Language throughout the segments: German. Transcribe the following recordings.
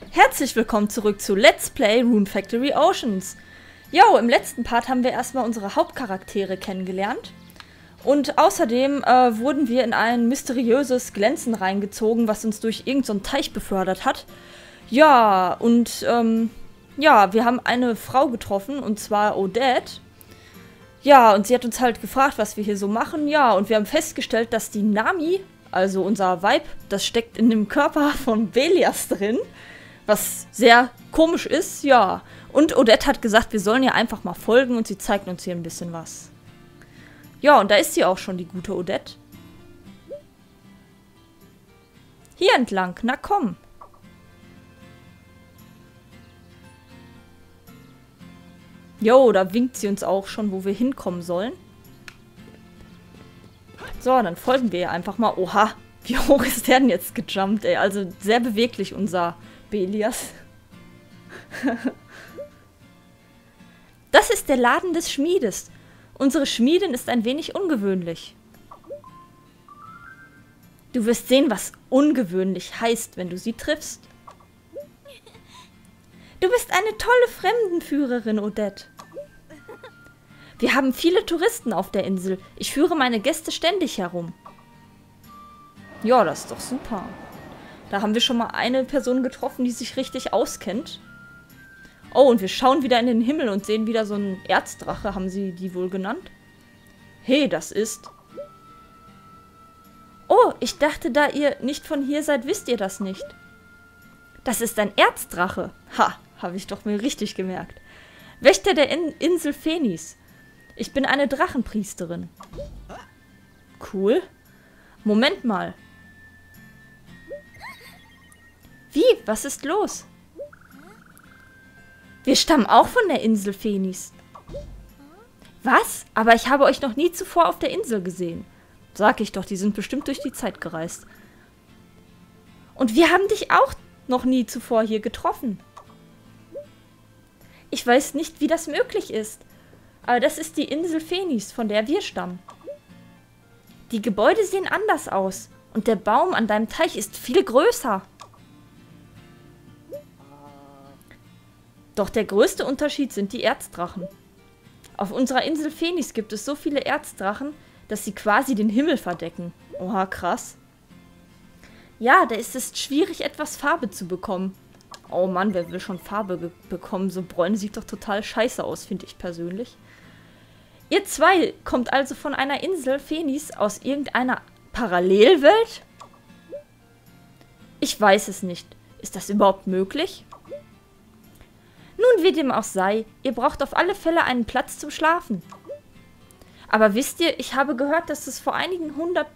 Herzlich willkommen zurück zu Let's Play Rune Factory Oceans. Jo, im letzten Part haben wir erstmal unsere Hauptcharaktere kennengelernt. Und außerdem wurden wir in ein mysteriöses Glänzen reingezogen, was uns durch irgendeinen Teich befördert hat. Ja, und ja, wir haben eine Frau getroffen, und zwar Odette. Ja, und sie hat uns halt gefragt, was wir hier so machen. Ja, und wir haben festgestellt, dass die Nami, also unser Weib, das steckt in dem Körper von Belias drin. Was sehr komisch ist, ja. Und Odette hat gesagt, wir sollen ihr einfach mal folgen und sie zeigt uns hier ein bisschen was. Ja, und da ist sie auch schon, die gute Odette. Hier entlang, na komm. Jo, da winkt sie uns auch schon, wo wir hinkommen sollen. So, dann folgen wir ihr einfach mal. Oha, wie hoch ist der denn jetzt gejumpt, ey? Also sehr beweglich, unser Belias. Das ist der Laden des Schmiedes. Unsere Schmiedin ist ein wenig ungewöhnlich. Du wirst sehen, was ungewöhnlich heißt, wenn du sie triffst. Du bist eine tolle Fremdenführerin, Odette. Wir haben viele Touristen auf der Insel. Ich führe meine Gäste ständig herum. Ja, das ist doch super. Da haben wir schon mal eine Person getroffen, die sich richtig auskennt. Oh, und wir schauen wieder in den Himmel und sehen wieder so einen Erzdrache, haben sie die wohl genannt. Hey, das ist... Oh, ich dachte, da ihr nicht von hier seid, wisst ihr das nicht. Das ist ein Erzdrache. Ha, habe ich doch mir richtig gemerkt. Wächter der Insel Phenis. Ich bin eine Drachenpriesterin. Cool. Moment mal. Wie? Was ist los? Wir stammen auch von der Insel Phenis. Was? Aber ich habe euch noch nie zuvor auf der Insel gesehen. Sag ich doch, die sind bestimmt durch die Zeit gereist. Und wir haben dich auch noch nie zuvor hier getroffen. Ich weiß nicht, wie das möglich ist. Aber das ist die Insel Phenis, von der wir stammen. Die Gebäude sehen anders aus. Und der Baum an deinem Teich ist viel größer. Doch der größte Unterschied sind die Erzdrachen. Auf unserer Insel Phenis gibt es so viele Erzdrachen, dass sie quasi den Himmel verdecken. Oha, krass. Ja, da ist es schwierig, etwas Farbe zu bekommen. Oh Mann, wer will schon Farbe bekommen? So Bräune sieht doch total scheiße aus, finde ich persönlich. Ihr zwei kommt also von einer Insel Phenis aus irgendeiner Parallelwelt? Ich weiß es nicht. Ist das überhaupt möglich? Nun, wie dem auch sei, ihr braucht auf alle Fälle einen Platz zum Schlafen. Aber wisst ihr, ich habe gehört, dass es vor einigen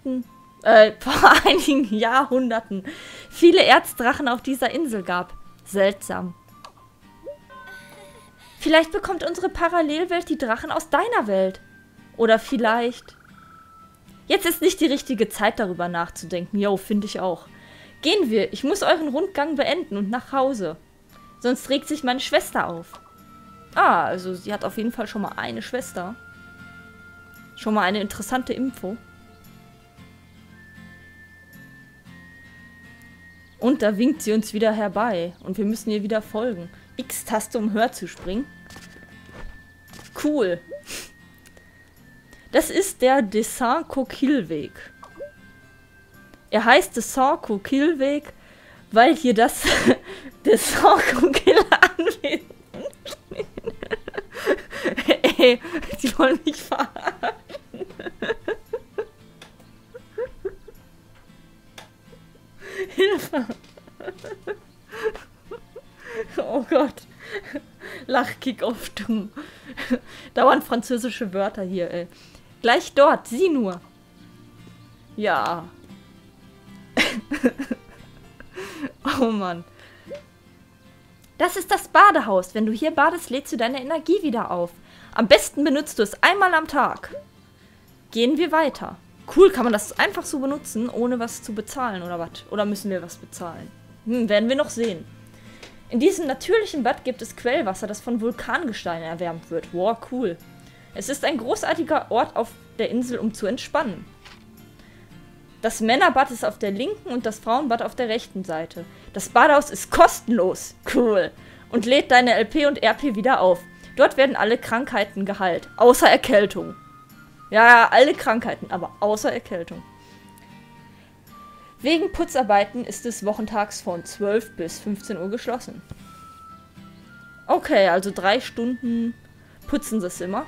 Jahrhunderten viele Erzdrachen auf dieser Insel gab. Seltsam. Vielleicht bekommt unsere Parallelwelt die Drachen aus deiner Welt. Oder vielleicht... Jetzt ist nicht die richtige Zeit, darüber nachzudenken. Jo, finde ich auch. Gehen wir. Ich muss euren Rundgang beenden und nach Hause. Sonst regt sich meine Schwester auf. Ah, also sie hat auf jeden Fall schon mal eine Schwester. Schon mal eine interessante Info. Und da winkt sie uns wieder herbei. Und wir müssen ihr wieder folgen. X-Taste, um höher zu springen. Cool. Das ist der Dessin-Coquille-Weg. Er heißt Dessin-Coquille-Weg, weil hier das Dessin-Coquille anwesend steht. Ey, die wollen mich verarschen. Hilfe. Oh Gott. Lachkick-off, du. Dauernd französische Wörter hier, ey. Gleich dort, sieh nur. Ja. Oh Mann. Das ist das Badehaus. Wenn du hier badest, lädst du deine Energie wieder auf. Am besten benutzt du es einmal am Tag. Gehen wir weiter. Cool, kann man das einfach so benutzen, ohne was zu bezahlen, oder was? Oder müssen wir was bezahlen? Werden wir noch sehen. In diesem natürlichen Bad gibt es Quellwasser, das von Vulkangestein erwärmt wird. Wow, cool. Es ist ein großartiger Ort auf der Insel, um zu entspannen. Das Männerbad ist auf der linken und das Frauenbad auf der rechten Seite. Das Badehaus ist kostenlos. Cool. Und lädt deine LP und RP wieder auf. Dort werden alle Krankheiten geheilt. Außer Erkältung. Ja, alle Krankheiten, aber außer Erkältung. Wegen Putzarbeiten ist es wochentags von 12 bis 15 Uhr geschlossen. Okay, also 3 Stunden putzen sie es immer.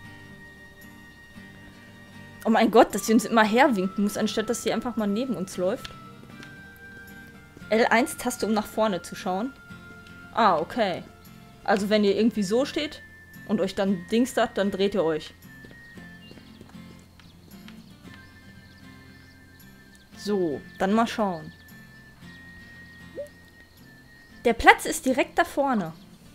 Oh mein Gott, dass sie uns immer herwinken muss, anstatt dass sie einfach mal neben uns läuft. L1-Taste, um nach vorne zu schauen. Ah, okay. Also wenn ihr irgendwie so steht und euch dann dingstert, dann dreht ihr euch. So, dann mal schauen. Der Platz ist direkt da vorne.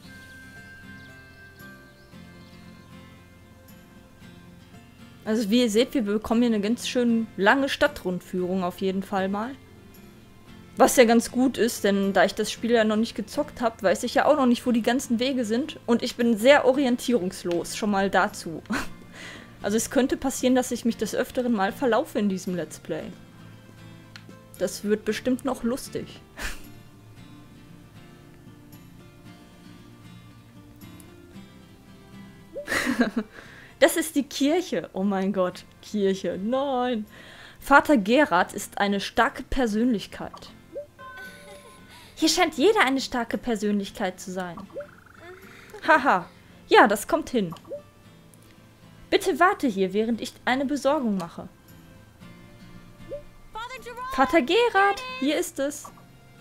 Also wie ihr seht, wir bekommen hier eine ganz schön lange Stadtrundführung auf jeden Fall mal. Was ja ganz gut ist, denn da ich das Spiel ja noch nicht gezockt habe, weiß ich ja auch noch nicht, wo die ganzen Wege sind. Und ich bin sehr orientierungslos, schon mal dazu. Also es könnte passieren, dass ich mich des Öfteren mal verlaufe in diesem Let's Play. Das wird bestimmt noch lustig. Das ist die Kirche. Oh mein Gott, Kirche. Nein. Vater Gerard ist eine starke Persönlichkeit. Hier scheint jeder eine starke Persönlichkeit zu sein. Haha. Ja, das kommt hin. Bitte warte hier, während ich eine Besorgung mache. Vater Gerard, hier ist es.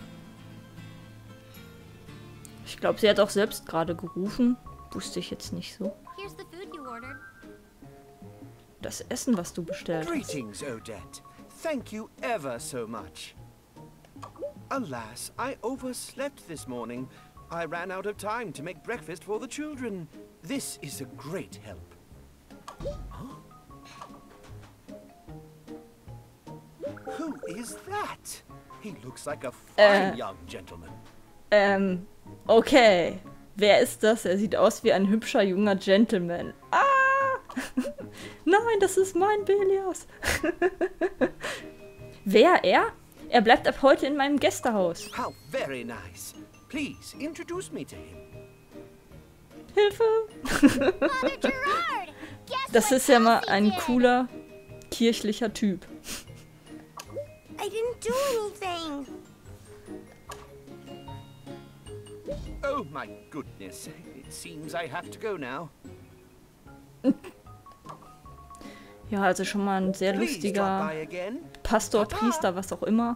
Ich glaube, sie hat auch selbst gerade gerufen. Wusste ich jetzt nicht so. Das Essen, was du bestellt hast. Greetings, Odette. Thank you ever so much. Alas, I overslept this morning. I ran out of time to make breakfast for the children. This is a great help. Huh? Who is that? He looks like a fine young gentleman. Okay. Wer ist das? Er sieht aus wie ein hübscher junger Gentleman. Ah! Nein, das ist mein Belias. Wer? Er? Er bleibt ab heute in meinem Gästehaus. How very nice. Please introduce me to him. Hilfe! Das ist ja mal ein cooler kirchlicher Typ. I didn't do anything. Oh my goodness. It seems I have to go now. Ja, also schon mal ein sehr Please lustiger drop by again. Pastor, Priester, was auch immer.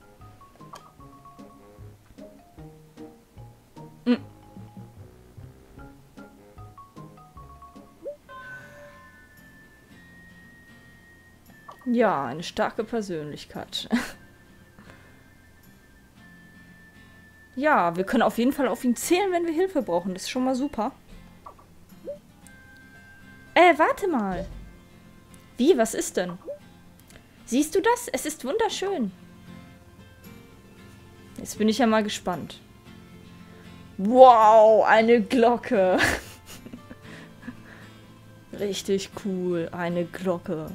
Ja, eine starke Persönlichkeit. Ja, wir können auf jeden Fall auf ihn zählen, wenn wir Hilfe brauchen. Das ist schon mal super. Warte mal. Wie, was ist denn? Siehst du das? Es ist wunderschön. Jetzt bin ich ja mal gespannt. Wow, eine Glocke. Richtig cool, eine Glocke.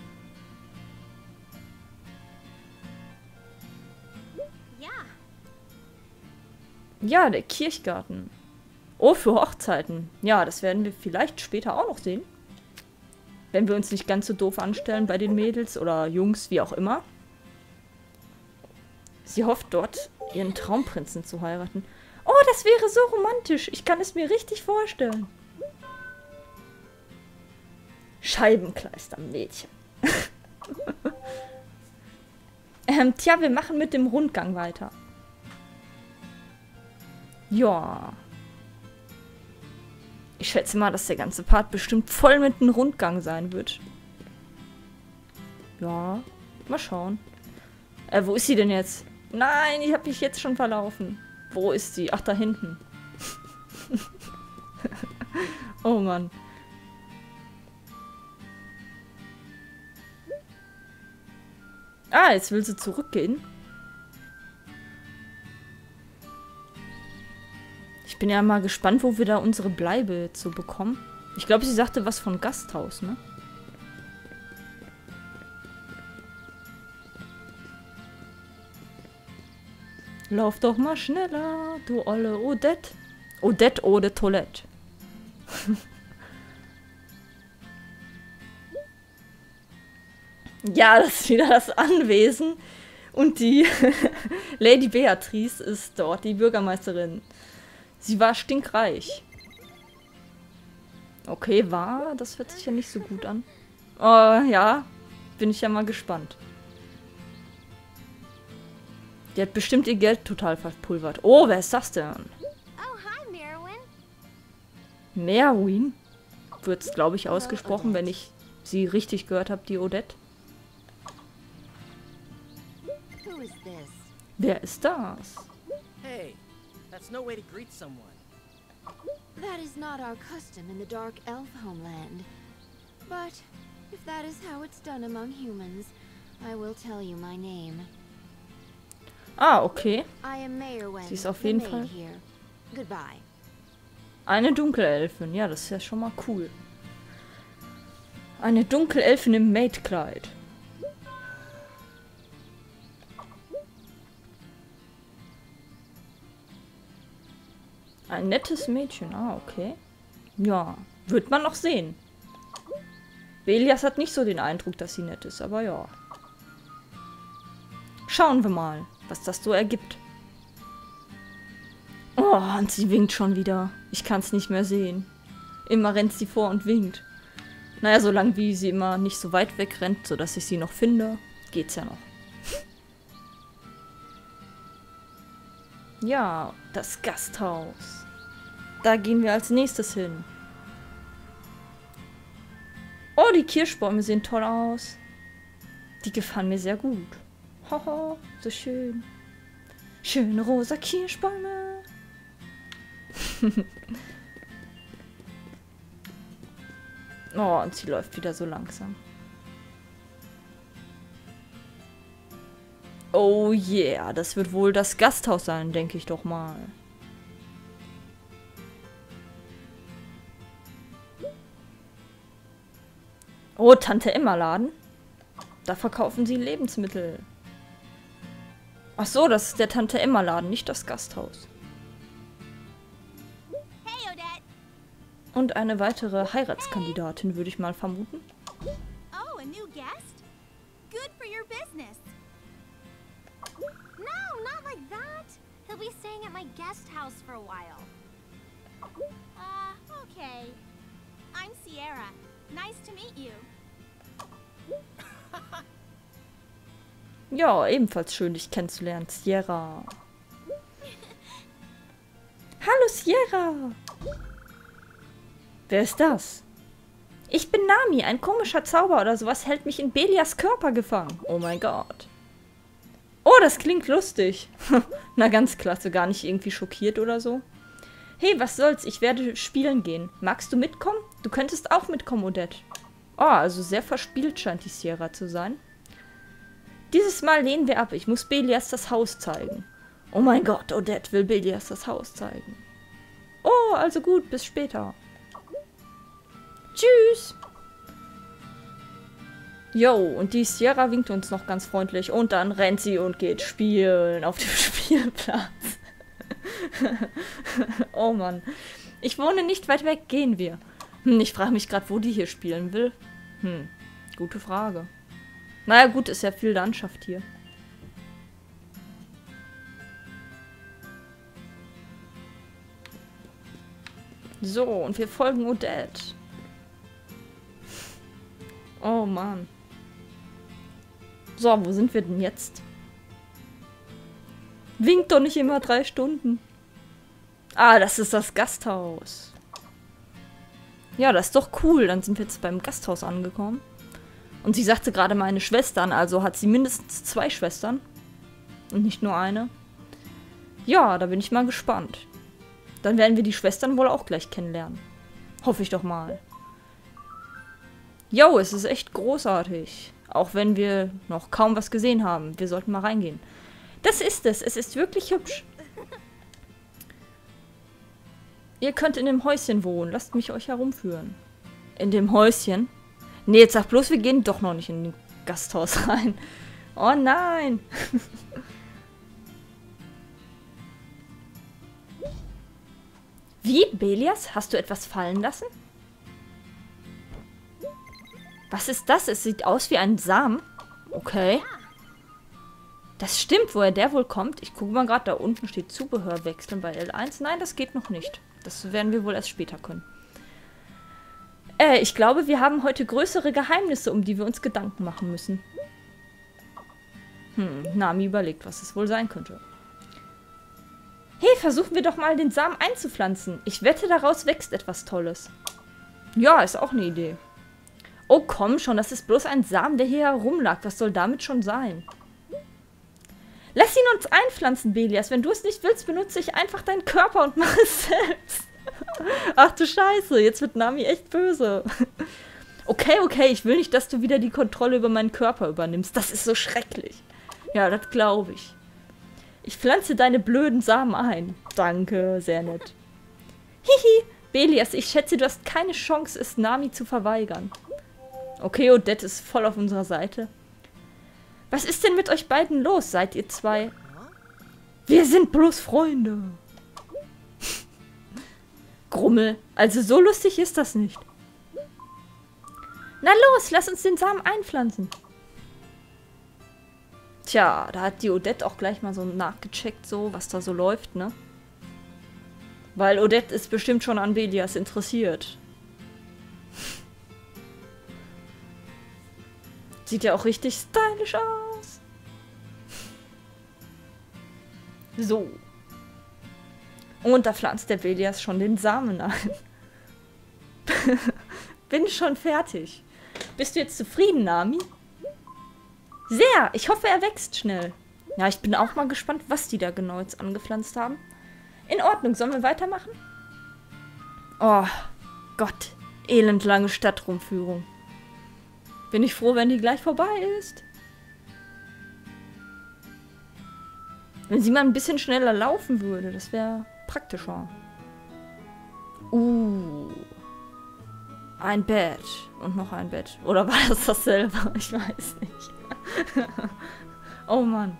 Ja, der Kirchgarten. Oh, für Hochzeiten. Ja, das werden wir vielleicht später auch noch sehen. Wenn wir uns nicht ganz so doof anstellen bei den Mädels oder Jungs, wie auch immer. Sie hofft dort, ihren Traumprinzen zu heiraten. Oh, das wäre so romantisch. Ich kann es mir richtig vorstellen. Scheibenkleister, Mädchen. Tja, wir machen mit dem Rundgang weiter. Ja. Ich schätze mal, dass der ganze Part bestimmt voll mit einem Rundgang sein wird. Ja, mal schauen. Wo ist sie denn jetzt? Nein, ich habe mich jetzt schon verlaufen. Wo ist sie? Ach, da hinten. Oh Mann. Ah, jetzt will sie zurückgehen. Ich bin ja mal gespannt, wo wir da unsere Bleibe jetzt so bekommen. Ich glaube, sie sagte was von Gasthaus, ne? lauf doch mal schneller, du olle Odette. Odette eau de Toilette. Ja, das ist wieder das Anwesen. Und die Lady Beatrice ist dort, die Bürgermeisterin. Sie war stinkreich. Okay, das hört sich ja nicht so gut an. Oh, ja, bin ich ja mal gespannt. Die hat bestimmt ihr Geld total verpulvert. Oh, wer ist das denn? Oh, hi, Merwin. Merwin? Wird es, glaube ich, ausgesprochen, wenn ich sie richtig gehört habe, die Odette. Who is this? Wer ist das? Hey, that's no way to greet someone. That is not our custom in the Dark Elf homeland. But if that is how it's done among humans, I will tell you my name. Ah, okay. I am Merwin, Sie ist auf the jeden maid Fall here. Goodbye. eine Dunkelelfin. Ja, das ist ja schon mal cool. Eine Dunkelelfin im Maidkleid. Ein nettes Mädchen. Ah, okay. Ja, wird man noch sehen. Belias hat nicht so den Eindruck, dass sie nett ist, aber ja. Schauen wir mal, was das so ergibt. Oh, und sie winkt schon wieder. Ich kann es nicht mehr sehen. Immer rennt sie vor und winkt. Naja, solange wie sie immer nicht so weit weg rennt, sodass ich sie noch finde, geht's ja noch. Ja, das Gasthaus. Da gehen wir als nächstes hin. Oh, die Kirschbäume sehen toll aus. Die gefallen mir sehr gut. Hoho, so schön. Schöne rosa Kirschbäume. Oh, und sie läuft wieder so langsam. Oh yeah, das wird wohl das Gasthaus sein, denke ich doch mal. Oh, Tante Emma Laden. Da verkaufen sie Lebensmittel. Ach so, das ist der Tante Emma Laden, nicht das Gasthaus. Hey, Odette. Und eine weitere Heiratskandidatin, würde ich mal vermuten. Oh, a new guest? Good for your business. No, not like that. He'll be staying at my guest house for a while. Okay. I'm Sierra. Nice to meet you. Ja, ebenfalls schön, dich kennenzulernen, Sierra. Hallo, Sierra. Wer ist das? Ich bin Nami, ein komischer Zauber oder sowas hält mich in Belias Körper gefangen. Oh mein Gott. Oh, das klingt lustig. Na, ganz klasse, gar nicht irgendwie schockiert oder so. Hey, was soll's, ich werde spielen gehen. Magst du mitkommen? Du könntest auch mitkommen, Odette. Oh, also sehr verspielt scheint die Sierra zu sein. Dieses Mal lehnen wir ab. Ich muss Belias das Haus zeigen. Oh mein Gott, Odette will Belias das Haus zeigen. Oh, also gut, bis später. Tschüss. Jo, und die Sierra winkt uns noch ganz freundlich. Und dann rennt sie und geht spielen auf dem Spielplatz. Oh Mann. Ich wohne nicht weit weg, gehen wir. Ich frage mich gerade, wo die hier spielen will. Gute Frage. Naja, gut, ist ja viel Landschaft hier. So, und wir folgen Odette. Oh Mann. So, wo sind wir denn jetzt? Winkt doch nicht immer 3 Stunden. Ah, das ist das Gasthaus. Ja, das ist doch cool. Dann sind wir jetzt beim Gasthaus angekommen. Und sie sagte gerade meine Schwestern, also hat sie mindestens 2 Schwestern. Und nicht nur eine. Ja, da bin ich mal gespannt. Dann werden wir die Schwestern wohl auch gleich kennenlernen. Hoffe ich doch mal. Jo, es ist echt großartig. Auch wenn wir noch kaum was gesehen haben. Wir sollten mal reingehen. Das ist es. Es ist wirklich hübsch. Ihr könnt in dem Häuschen wohnen. Lasst mich euch herumführen. In dem Häuschen? Nee, jetzt sag bloß, wir gehen doch noch nicht in den Gasthaus rein. Oh nein. Wie, Belias? Hast du etwas fallen lassen? Was ist das? Es sieht aus wie ein Samen. Okay. Das stimmt, woher der wohl kommt. Ich gucke mal gerade, da unten steht Zubehör wechseln bei L1. Nein, das geht noch nicht. Das werden wir wohl erst später können. Ich glaube, wir haben heute größere Geheimnisse, um die wir uns Gedanken machen müssen. Nami überlegt, was es wohl sein könnte. Hey, versuchen wir doch mal, den Samen einzupflanzen. Ich wette, daraus wächst etwas Tolles. Ja, ist auch eine Idee. Oh, komm schon, das ist bloß ein Samen, der hier herumlag. Was soll damit schon sein? Lass ihn uns einpflanzen, Belias. Wenn du es nicht willst, benutze ich einfach deinen Körper und mache es selbst. Ach du Scheiße, jetzt wird Nami echt böse. Okay, ich will nicht, dass du wieder die Kontrolle über meinen Körper übernimmst. Das ist so schrecklich. Ja, das glaube ich. Ich pflanze deine blöden Samen ein. Danke, sehr nett. Hihi, Belias, ich schätze, du hast keine Chance, es Nami zu verweigern. Okay, Odette ist voll auf unserer Seite. Was ist denn mit euch beiden los? Seid ihr zwei? Wir sind bloß Freunde. Grummel, also so lustig ist das nicht. Na los, lass uns den Samen einpflanzen. Tja, da hat die Odette auch gleich mal so nachgecheckt, so, was da so läuft, ne? Weil Odette ist bestimmt schon an Belias interessiert. Sieht ja auch richtig stylisch aus. So. Und da pflanzt der Belias schon den Samen ein. Bin schon fertig. Bist du jetzt zufrieden, Nami? Sehr. Ich hoffe, er wächst schnell. Ja, ich bin auch mal gespannt, was die da genau jetzt angepflanzt haben. In Ordnung. Sollen wir weitermachen? Oh, Gott. Elendlange Stadtrundführung. Bin ich froh, wenn die gleich vorbei ist. Wenn sie mal ein bisschen schneller laufen würde, das wäre praktischer. Ein Bett. Und noch ein Bett. Oder war das dasselbe? Ich weiß nicht. Oh Mann.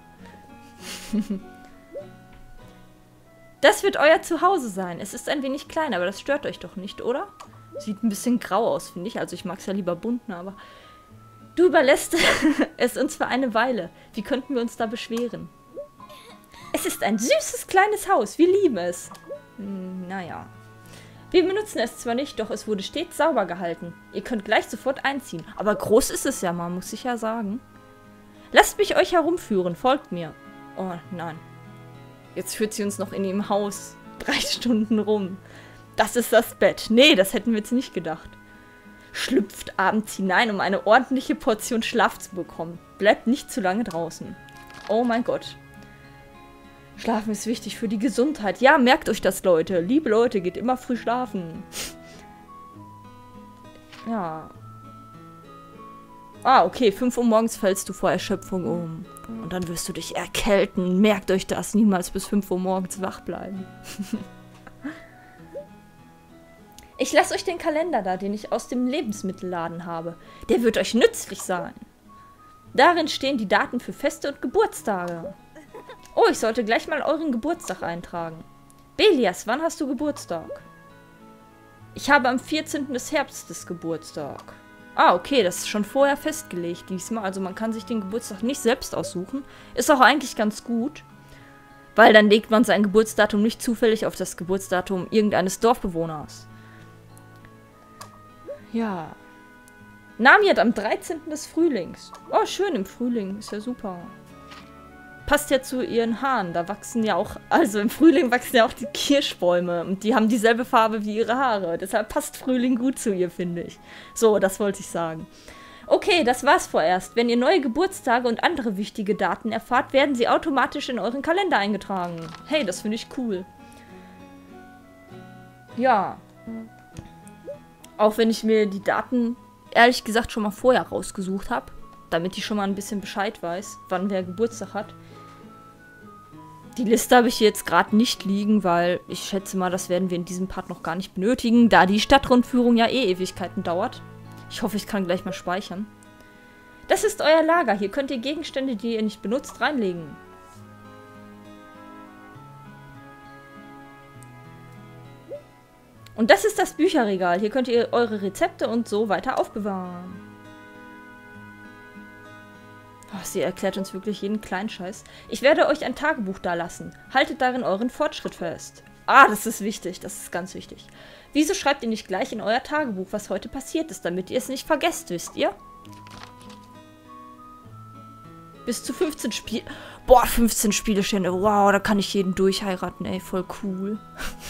Das wird euer Zuhause sein. Es ist ein wenig klein, aber das stört euch doch nicht, oder? Sieht ein bisschen grau aus, finde ich. Also ich mag es ja lieber bunt, aber... Du überlässt es uns für eine Weile. Wie könnten wir uns da beschweren? Es ist ein süßes kleines Haus. Wir lieben es. Naja. Wir benutzen es zwar nicht, doch es wurde stets sauber gehalten. Ihr könnt gleich sofort einziehen. Aber groß ist es ja mal, muss ich ja sagen. Lasst mich euch herumführen. Folgt mir. Oh, nein. Jetzt führt sie uns noch in ihrem Haus 3 Stunden rum. Das ist das Bett. Nee, das hätten wir jetzt nicht gedacht. Schlüpft abends hinein, um eine ordentliche Portion Schlaf zu bekommen. Bleibt nicht zu lange draußen. Oh mein Gott. Schlafen ist wichtig für die Gesundheit. Ja, merkt euch das, Leute. Liebe Leute, geht immer früh schlafen. Ja. Ah, okay. 5 Uhr morgens fällst du vor Erschöpfung um. Und dann wirst du dich erkälten. Merkt euch das. Niemals bis 5 Uhr morgens wach bleiben. Ich lasse euch den Kalender da, den ich aus dem Lebensmittelladen habe. Der wird euch nützlich sein. Darin stehen die Daten für Feste und Geburtstage. Oh, ich sollte gleich mal euren Geburtstag eintragen. Belias, wann hast du Geburtstag? Ich habe am 14. des Herbstes Geburtstag. Ah, okay, das ist schon vorher festgelegt diesmal. Also man kann sich den Geburtstag nicht selbst aussuchen. Ist auch eigentlich ganz gut. Weil dann legt man sein Geburtsdatum nicht zufällig auf das Geburtsdatum irgendeines Dorfbewohners. Ja. Nami hat am 13. des Frühlings. Oh, schön im Frühling. Ist ja super. Passt ja zu ihren Haaren. Da wachsen ja auch, also im Frühling wachsen ja auch die Kirschbäume. Und die haben dieselbe Farbe wie ihre Haare. Deshalb passt Frühling gut zu ihr, finde ich. So, das wollte ich sagen. Okay, das war's vorerst. Wenn ihr neue Geburtstage und andere wichtige Daten erfahrt, werden sie automatisch in euren Kalender eingetragen. Hey, das finde ich cool. Ja. Auch wenn ich mir die Daten, ehrlich gesagt, schon mal vorher rausgesucht habe. Damit ich schon mal ein bisschen Bescheid weiß, wann wer Geburtstag hat. Die Liste habe ich hier jetzt gerade nicht liegen, weil ich schätze mal, das werden wir in diesem Part noch gar nicht benötigen, da die Stadtrundführung ja eh Ewigkeiten dauert. Ich hoffe, ich kann gleich mal speichern. Das ist euer Lager. Hier könnt ihr Gegenstände, die ihr nicht benutzt, reinlegen. Und das ist das Bücherregal. Hier könnt ihr eure Rezepte und so weiter aufbewahren. Oh, sie erklärt uns wirklich jeden kleinen Scheiß. Ich werde euch ein Tagebuch dalassen. Haltet darin euren Fortschritt fest. Ah, das ist wichtig. Das ist ganz wichtig. Wieso schreibt ihr nicht gleich in euer Tagebuch, was heute passiert ist, damit ihr es nicht vergesst, wisst ihr? Bis zu 15 Spiele... Boah, 15 Spielestände. Wow, da kann ich jeden durchheiraten, ey. Voll cool.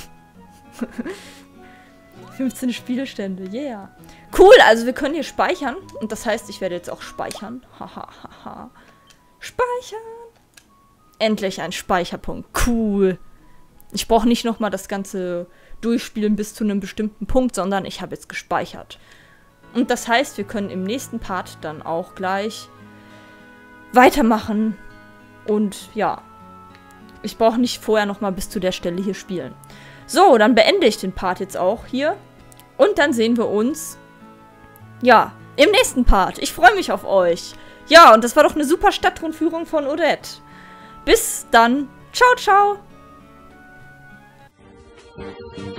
15 Spielestände, yeah. Cool, also wir können hier speichern. Und das heißt, ich werde jetzt auch speichern. Hahaha. Speichern. Endlich ein Speicherpunkt. Cool. Ich brauche nicht nochmal das ganze Durchspielen bis zu einem bestimmten Punkt, sondern ich habe jetzt gespeichert. Und das heißt, wir können im nächsten Part dann auch gleich weitermachen. Und ja, ich brauche nicht vorher nochmal bis zu der Stelle hier spielen. So, dann beende ich den Part jetzt auch hier. Und dann sehen wir uns, ja, im nächsten Part. Ich freue mich auf euch. Ja, und das war doch eine super Stadtrundführung von Odette. Bis dann. Ciao, ciao.